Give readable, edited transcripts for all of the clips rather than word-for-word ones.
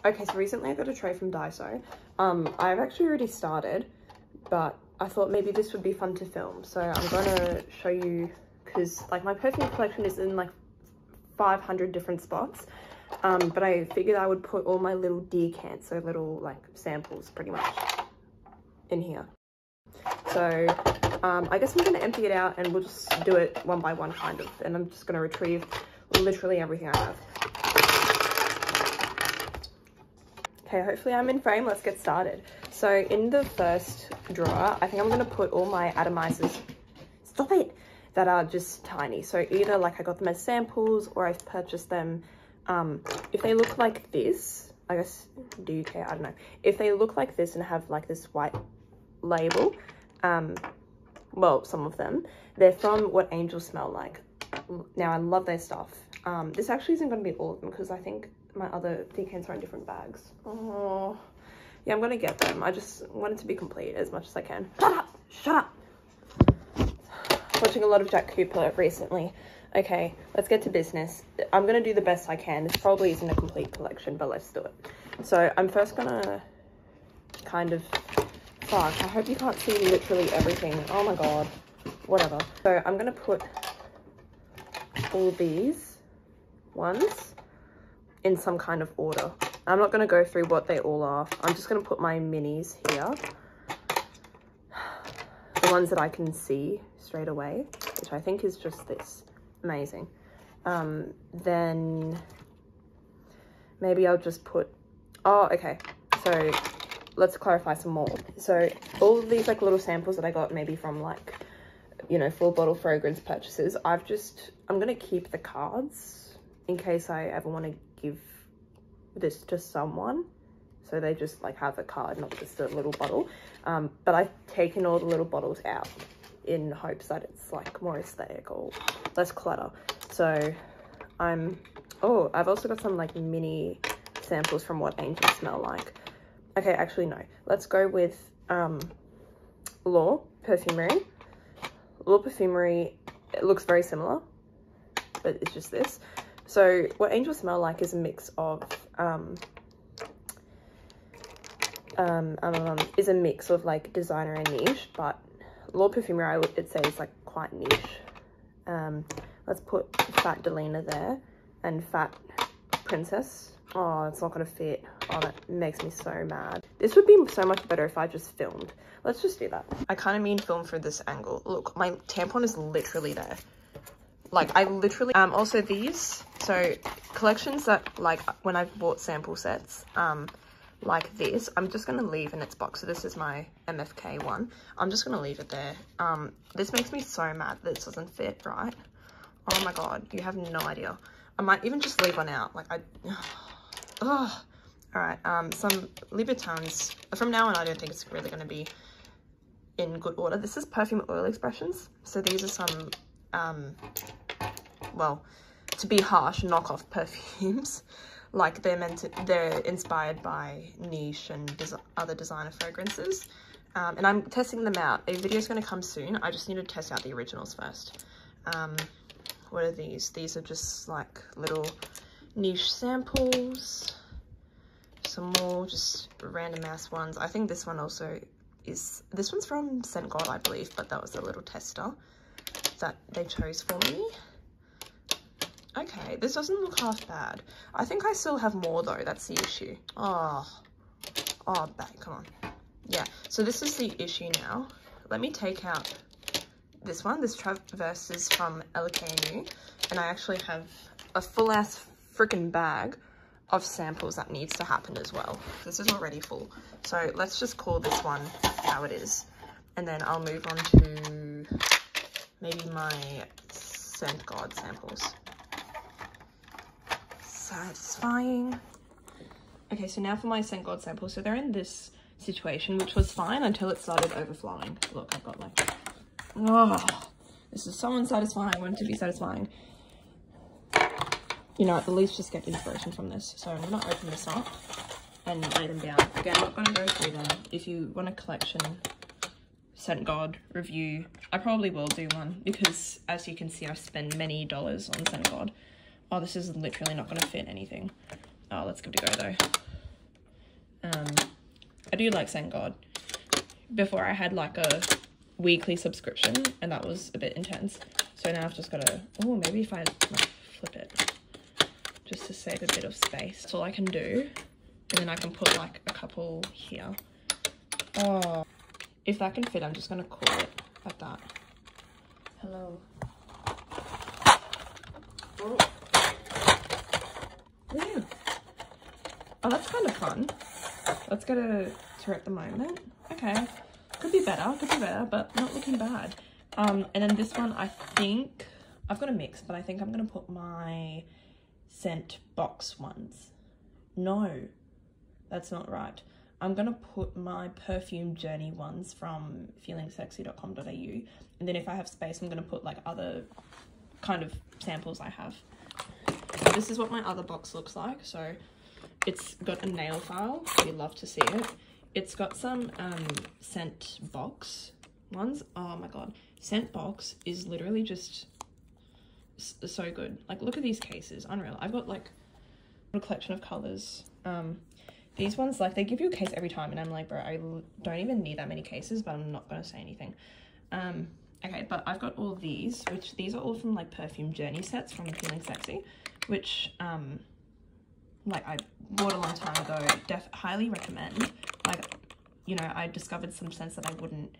Okay, so recently I got a tray from Daiso. I've actually already started, but I thought maybe this would be fun to film. So I'm gonna show you, because like my perfume collection is in like 500 different spots. But I figured I would put all my little decants, so little like samples pretty much, in here. So I guess I'm gonna empty it out and we'll just do it one by one kind of, and I'm just gonna retrieve literally everything I have. Okay, hopefully I'm in frame. Let's get started. So in the first drawer, I think I'm gonna put all my atomizers, stop it, that are just tiny. So either like I got them as samples or I've purchased them. If they look like this, I guess, do you care? I don't know. If they look like this and have like this white label, well, some of them, they're from What Angels Smell Like. Now I love their stuff. This actually isn't going to be all of them because I think my other decants are in different bags. Oh, yeah, I'm going to get them. I just want it to be complete as much as I can. Shut up! Shut up! Watching a lot of Jack Cooper recently. Okay, let's get to business. I'm going to do the best I can. This probably isn't a complete collection, but let's do it. So I'm first going to kind of... Fuck, I hope you can't see literally everything. Oh my god. Whatever. So I'm going to put all these ones in some kind of order. I'm not going to go through what they all are. I'm just going to put my minis here. The ones that I can see straight away, which I think is just this. Amazing. Then maybe I'll just put, oh, okay. So let's clarify some more. So all of these like little samples that I got maybe from like, you know, full bottle fragrance purchases, I'm going to keep the cards in case I ever want to give this to someone. So they just like have a card, not just a little bottle. But I've taken all the little bottles out in hopes that it's like more aesthetic or less clutter. So oh, I've also got some like mini samples from What Angels Smell Like. Okay, actually no, let's go with Law Perfumery. Law Perfumery, it looks very similar, but it's just this. So What Angels Smell Like is a mix of like designer and niche, but Law Perfumery I would say is like quite niche. Let's put Fat Delina there and Fat Princess. Oh, it's not gonna fit. Oh, that makes me so mad. This would be so much better if I just filmed. Let's just do that. I kind of mean film through this angle. Look, my tampon is literally there. Like I literally, also these, so collections that like when I've bought sample sets, like this, I'm just going to leave in its box. So this is my MFK one. I'm just going to leave it there. This makes me so mad that this doesn't fit, right? Oh my god, you have no idea. I might even just leave one out. Like all right, some Louboutins. From now on, I don't think it's really going to be in good order. This is Perfume Oil Expressions. So these are some, well, to be harsh, knockoff perfumes. Like they're inspired by niche and other designer fragrances. And I'm testing them out. A video is going to come soon. I just need to test out the originals first. What are these? These are just like little niche samples. Some more just random ass ones. I think this one also is, this one's from Scent God, I believe, but that was a little tester that they chose for me. Okay, this doesn't look half bad. I think I still have more though, that's the issue. Oh, babe, come on. Yeah, so this is the issue now. Let me take out this one. This Traverse is from LKNU, and I actually have a full ass freaking bag of samples that needs to happen as well. This is already full. So let's just call this one how it is. And then I'll move on to maybe my Scent God samples. Satisfying. Okay, so now for my Scent God samples. So they're in this situation, which was fine until it started overflowing. Look, I've got like, oh, this is so unsatisfying. I want it to be satisfying. You know, at least just get inspiration from this. So I'm gonna open this up and lay them down. Again, I'm not gonna go through them. If you want a collection Scent God review, I probably will do one because as you can see, I've spent many dollars on Scent God. Oh, this is literally not going to fit anything. Oh, let's give it a go though. do like Scent God. Before I had like a weekly subscription and that was a bit intense. So now I've just got to, oh, maybe if I like flip it just to save a bit of space. That's all I can do. And then I can put like a couple here. Oh, if that can fit, I'm just going to call it like that. Hello. Oh. Yeah. Oh, that's kind of fun. Let's go to tour at the moment. Okay. Could be better, but not looking bad. And then this one, I think, I've got a mix, but I think I'm going to put my scent box ones. No, that's not right. I'm going to put my perfume journey ones from feelingsexy.com.au. And then if I have space, I'm going to put like other kind of samples I have. This is what my other box looks like. So it's got a nail file. You'd love to see it. It's got some scent box ones. Oh my god, scent box is literally just so good. Like, look at these cases, unreal. I've got like a collection of colors. These ones, like, they give you a case every time and I'm like, bro, I don't even need that many cases, but I'm not gonna say anything. Okay, but I've got all these, which these are all from like perfume journey sets from Feeling Sexy, which like I bought a long time ago. Highly recommend. Like, you know, I discovered some scents that I wouldn't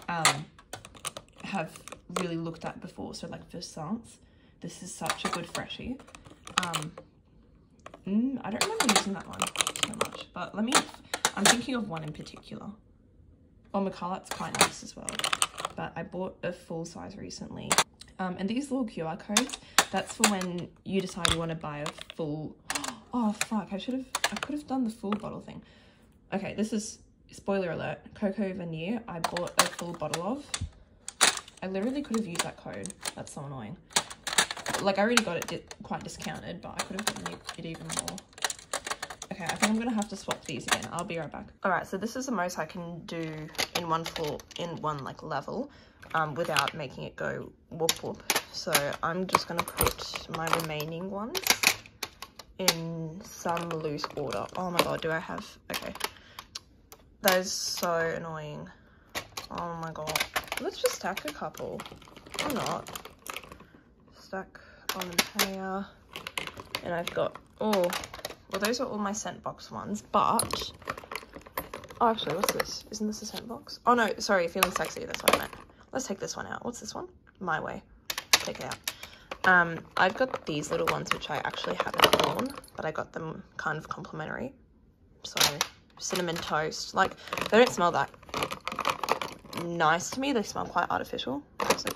have really looked at before. So like Versance, this is such a good freshie. I don't remember using that one so much, but I'm thinking of one in particular. Oh, Macallat's quite nice as well, but I bought a full size recently. And these little QR codes, that's for when you decide you want to buy a full, oh fuck, I could have done the full bottle thing. Okay, this is, spoiler alert, Coco Vanille, I bought a full bottle of. I literally could have used that code. That's so annoying. Like, I already got it quite discounted, but I could have gotten it even more. Okay, I think I'm gonna have to swap these again. I'll be right back. All right, so this is the most I can do in one like level, without making it go whoop whoop. So I'm just gonna put my remaining ones in some loose order. Oh my god, do I have, okay. That is so annoying. Oh my god. Let's just stack a couple. Or not. Stack on here. And I've got, oh, well, those are all my scent box ones, but, oh, actually, what's this? Isn't this a scent box? Oh no, sorry, Feeling Sexy, that's what I meant. Let's take this one out. What's this one? My Way. Take it out. I've got these little ones which I actually haven't worn, but I got them kind of complimentary. So, cinnamon toast. Like, they don't smell that nice to me. They smell quite artificial. So,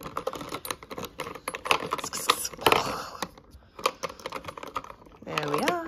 there we are.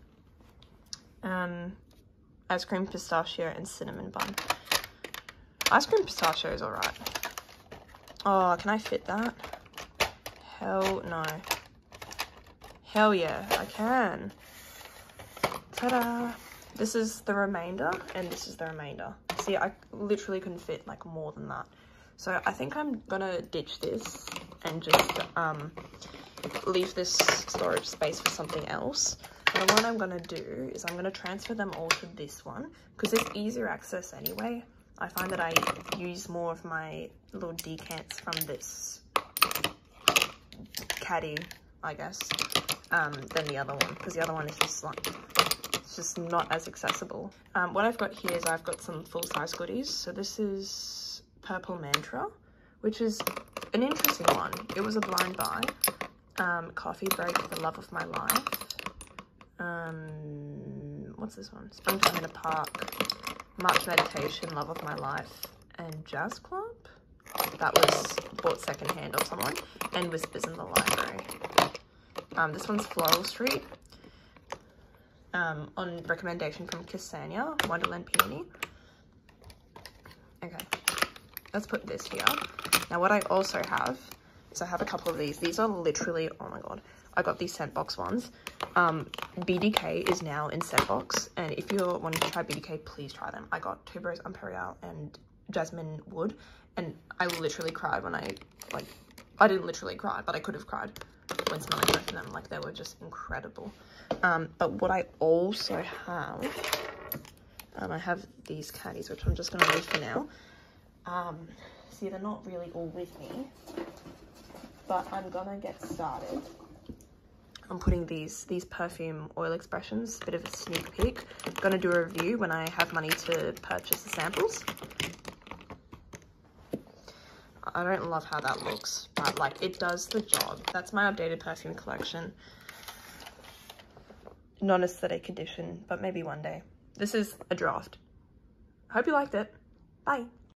Ice cream pistachio and cinnamon bun. Ice cream pistachio is alright. Oh, can I fit that? Hell no. Hell yeah, I can. Ta-da! This is the remainder, and this is the remainder. See, I literally couldn't fit like more than that. So I think I'm gonna ditch this and just leave this storage space for something else. And what I'm gonna do is I'm gonna transfer them all to this one because it's easier access anyway. I find that I use more of my little decants from this caddy, I guess, than the other one, because the other one is just like, it's just not as accessible. What I've got here is I've got some full-size goodies. So this is Purple Mantra, which is an interesting one. It was a blind buy. Coffee Break, The Love of My Life. What's this one? Springtime in a Park, March Meditation, Love of My Life, and Jazz Club. That was bought secondhand off someone, and Whispers in the Library. This one's Floral Street, on recommendation from Ksenia, Wonderland Peony. Okay, let's put this here. Now what I also have is I have a couple of these. These are literally, oh my god, I got these scent box ones. BDK is now in scent box, and if you're wanting to try BDK, please try them. I got Tuberose Imperial and Jasmine Wood, and I literally cried when I didn't literally cry, but I could have cried when smelling both of them. Like, they were just incredible. But what I also have, I have these caddies, which I'm just going to leave for now. See, they're not really all with me, but I'm going to get started. I'm putting these perfume oil expressions, a bit of a sneak peek. I'm going to do a review when I have money to purchase the samples. I don't love how that looks, but like it does the job. That's my updated perfume collection. Non-aesthetic edition, but maybe one day. This is a draft. I hope you liked it. Bye.